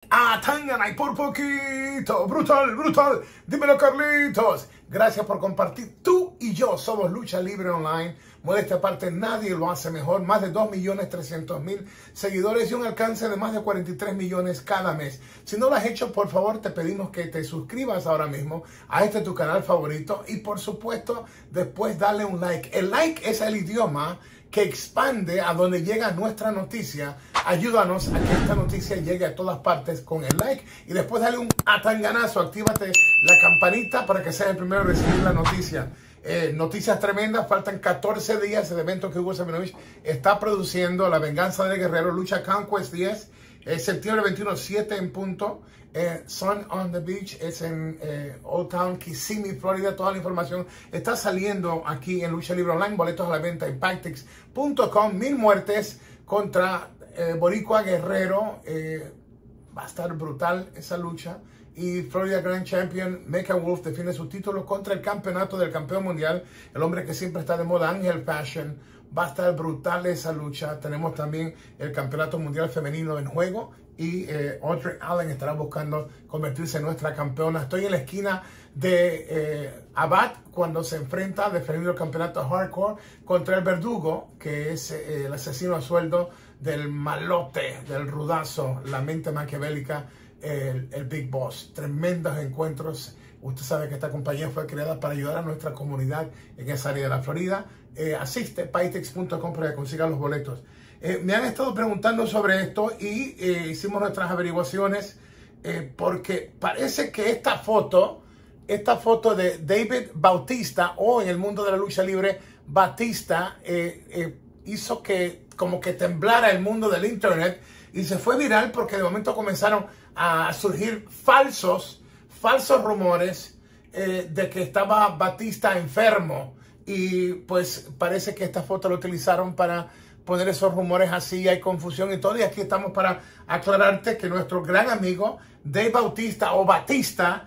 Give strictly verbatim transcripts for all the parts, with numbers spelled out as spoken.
a Tangana y por poquito. Brutal, brutal. Dímelo, Carlitos. Gracias por compartir. Tú y yo somos Lucha Libre Online. Modestia aparte, nadie lo hace mejor. Más de dos millones trescientos mil seguidores y un alcance de más de cuarenta y tres millones cada mes. Si no lo has hecho, por favor, te pedimos que te suscribas ahora mismo a este tu canal favorito. Y por supuesto, después dale un like. El like es el idioma que expande a donde llega nuestra noticia. Ayúdanos a que esta noticia llegue a todas partes con el like. Y después dale un atanganazo. Actívate la campanita para que seas el primero en recibir la noticia. Eh, noticias tremendas, faltan catorce días. El evento que Hugo Sabinovich está produciendo, La Venganza del Guerrero, Lucha Conquest diez, eh, septiembre veintiuno, siete en punto. eh, Sun on the Beach es en eh, Old Town, Kissimmee, Florida. Toda la información está saliendo aquí en Lucha Libre Online. Boletos a la venta en pactix punto com. Mil muertes contra eh, Boricua Guerrero. eh, va a estar brutal esa lucha. Y Florida Grand Champion Mecha Wolf defiende su título contra el campeonato del campeón mundial, el hombre que siempre está de moda, Ángel Fashion. Va a estar brutal esa lucha. Tenemos también el campeonato mundial femenino en juego y eh, Audrey Allen estará buscando convertirse en nuestra campeona. Estoy en la esquina de eh, Abad cuando se enfrenta defendiendo el campeonato hardcore contra el Verdugo, que es eh, el asesino a sueldo del malote, del rudazo, la mente maquiavélica, el, el Big Boss. Tremendos encuentros. Usted sabe que esta compañía fue creada para ayudar a nuestra comunidad en esa área de la Florida. Eh, asiste pactix punto com para que consiga los boletos. Eh, me han estado preguntando sobre esto y eh, hicimos nuestras averiguaciones eh, porque parece que esta foto, esta foto de David Bautista, o en el mundo de la lucha libre, Batista, eh, eh, hizo que como que temblara el mundo del internet y se fue viral porque de momento comenzaron a surgir falsos, falsos rumores eh, de que estaba Batista enfermo. Y pues parece que esta foto la utilizaron para poner esos rumores así, hay confusión y todo. Y aquí estamos para aclararte que nuestro gran amigo Dave Bautista o Batista,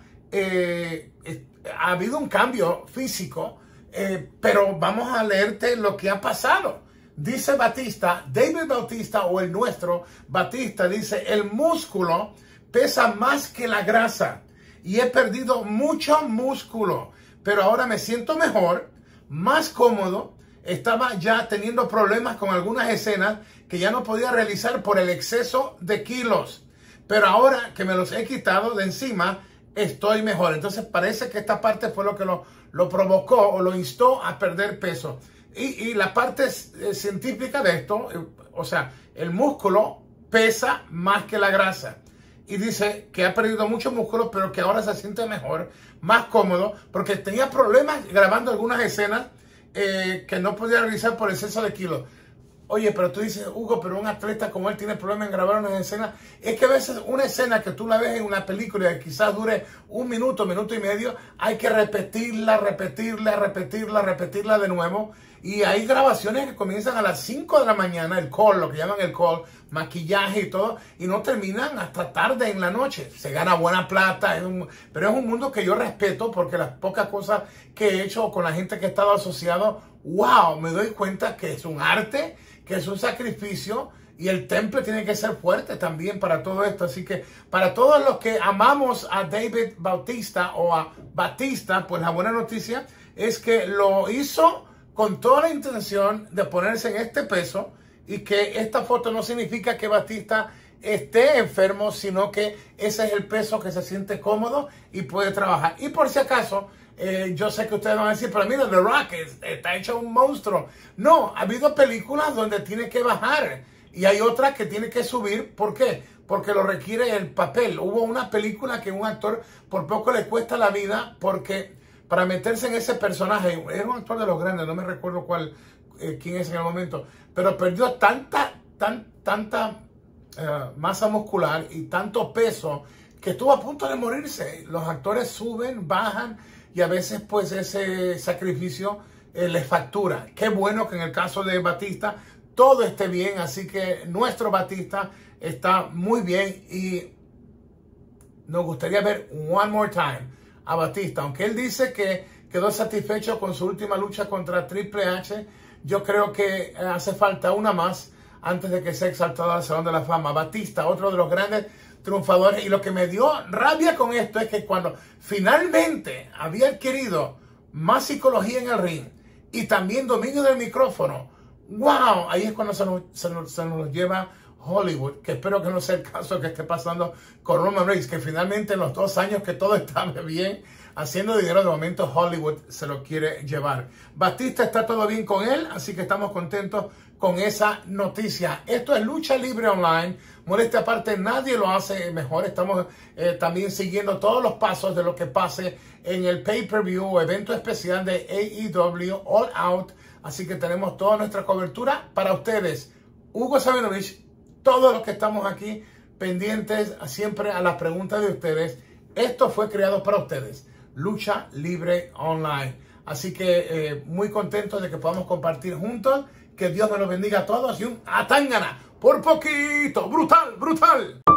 eh, eh, ha habido un cambio físico, eh, pero vamos a leerte lo que ha pasado. Dice Batista, David Bautista o el nuestro Batista, dice: el músculo pesa más que la grasa y he perdido mucho músculo, pero ahora me siento mejor, más cómodo. Estaba ya teniendo problemas con algunas escenas que ya no podía realizar por el exceso de kilos, pero ahora que me los he quitado de encima, estoy mejor. Entonces parece que esta parte fue lo que lo, lo provocó o lo instó a perder peso. Y, y la parte eh, científica de esto, eh, o sea, el músculo pesa más que la grasa. Y dice que ha perdido mucho músculo, pero que ahora se siente mejor, más cómodo, porque tenía problemas grabando algunas escenas eh, que no podía realizar por exceso de kilos. Oye, pero tú dices, Hugo, pero un atleta como él tiene problemas en grabar una escena. Es que a veces una escena que tú la ves en una película y quizás dure un minuto, minuto y medio, hay que repetirla, repetirla, repetirla, repetirla de nuevo. Y hay grabaciones que comienzan a las cinco de la mañana, el call, lo que llaman el call, maquillaje y todo, y no terminan hasta tarde en la noche. Se gana buena plata, es un, pero es un mundo que yo respeto porque las pocas cosas que he hecho con la gente que he estado asociado, wow, me doy cuenta que es un arte, que es un sacrificio, y el temple tiene que ser fuerte también para todo esto. Así que para todos los que amamos a David Bautista o a Batista, pues la buena noticia es que lo hizo con toda la intención de ponerse en este peso, y que esta foto no significa que Batista esté enfermo, sino que ese es el peso que se siente cómodo y puede trabajar. Y por si acaso, eh, yo sé que ustedes van a decir, pero mira, The Rock es, está hecho un monstruo. No, ha habido películas donde tiene que bajar y hay otras que tiene que subir. ¿Por qué? Porque lo requiere el papel. Hubo una película que un actor por poco le cuesta la vida porque para meterse en ese personaje, era un actor de los grandes, no me recuerdo cuál, eh, quién es en el momento, pero perdió tanta, tan, tanta uh, masa muscular y tanto peso que estuvo a punto de morirse. Los actores suben, bajan y a veces pues ese sacrificio eh, les factura. Qué bueno que en el caso de Batista todo esté bien, así que nuestro Batista está muy bien y nos gustaría ver one more time a Batista, aunque él dice que quedó satisfecho con su última lucha contra Triple H. Yo creo que hace falta una más antes de que sea exaltado al Salón de la Fama. Batista, otro de los grandes triunfadores. Y lo que me dio rabia con esto es que cuando finalmente había adquirido más psicología en el ring y también dominio del micrófono, wow, ahí es cuando se nos, se nos, se nos lleva Hollywood, que espero que no sea el caso que esté pasando con Roman Reigns, que finalmente en los dos años que todo estaba bien, haciendo dinero, de momento Hollywood se lo quiere llevar. Batista está todo bien con él, así que estamos contentos con esa noticia. Esto es Lucha Libre Online. Molestia aparte, nadie lo hace mejor. Estamos eh, también siguiendo todos los pasos de lo que pase en el pay-per-view o evento especial de A E W All Out. Así que tenemos toda nuestra cobertura para ustedes. Hugo Sabinovich, todos los que estamos aquí pendientes siempre a las preguntas de ustedes. Esto fue creado para ustedes. Lucha Libre Online. Así que eh, muy contentos de que podamos compartir juntos. Que Dios me los bendiga a todos y un atangana por poquito. Brutal, brutal.